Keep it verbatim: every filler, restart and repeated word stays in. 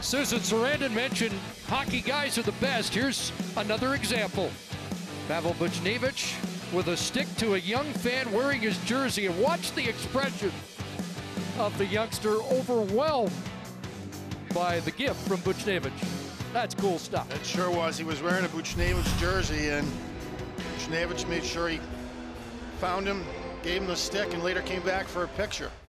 Susan Sarandon mentioned hockey guys are the best. Here's another example. Pavel Buchnevich with a stick to a young fan wearing his jersey, and watch the expression of the youngster, overwhelmed by the gift from Buchnevich. That's cool stuff. It sure was. He was wearing a Buchnevich jersey, and Buchnevich made sure he found him, gave him the stick, and later came back for a picture.